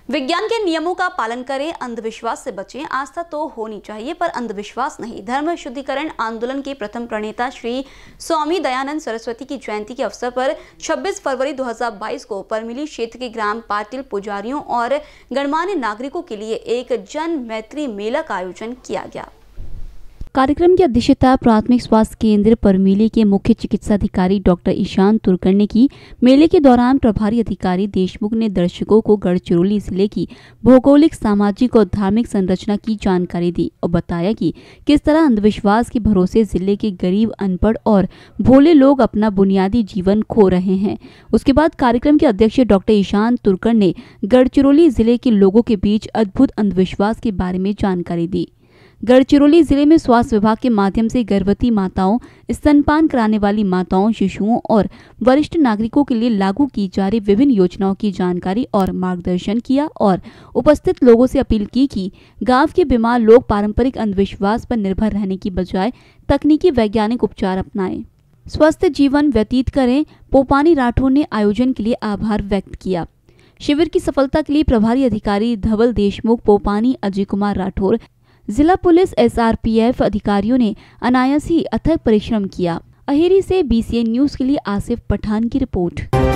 विज्ञान के नियमों का पालन करें, अंधविश्वास से बचें। आस्था तो होनी चाहिए पर अंधविश्वास नहीं। धर्म शुद्धिकरण आंदोलन के प्रथम प्रणेता श्री स्वामी दयानंद सरस्वती की जयंती के अवसर पर 26 फरवरी 2022 को परमिली क्षेत्र के ग्राम पाटिल पुजारियों और गणमान्य नागरिकों के लिए एक जन मैत्री मेला का आयोजन किया गया। कार्यक्रम की अध्यक्षता प्राथमिक स्वास्थ्य केंद्र परमिली के मुख्य चिकित्सा अधिकारी डॉक्टर ईशान तुर्कन ने की। मेले के दौरान प्रभारी अधिकारी देशमुख ने दर्शकों को गढ़चिरौली जिले की भौगोलिक, सामाजिक और धार्मिक संरचना की जानकारी दी और बताया कि किस तरह अंधविश्वास के भरोसे जिले के गरीब, अनपढ़ और भोले लोग अपना बुनियादी जीवन खो रहे हैं। उसके बाद कार्यक्रम के अध्यक्ष डॉक्टर ईशान तुर्कन ने गढ़चिरौली जिले के लोगों के बीच अद्भुत अंधविश्वास के बारे में जानकारी दी। गढ़चिरौली जिले में स्वास्थ्य विभाग के माध्यम से गर्भवती माताओं, स्तनपान कराने वाली माताओं, शिशुओं और वरिष्ठ नागरिकों के लिए लागू की जा रही विभिन्न योजनाओं की जानकारी और मार्गदर्शन किया और उपस्थित लोगों से अपील की कि गांव के बीमार लोग पारंपरिक अंधविश्वास पर निर्भर रहने की बजाय तकनीकी वैज्ञानिक उपचार अपनाएं, स्वस्थ जीवन व्यतीत करें। पोपानी राठौर ने आयोजन के लिए आभार व्यक्त किया। शिविर की सफलता के लिए प्रभारी अधिकारी धवल देशमुख, पोपानी अजय कुमार राठौर, जिला पुलिस, SRPF अधिकारियों ने अनायास ही अथक परिश्रम किया। अहेरी से BCN न्यूज के लिए आसिफ पठान की रिपोर्ट।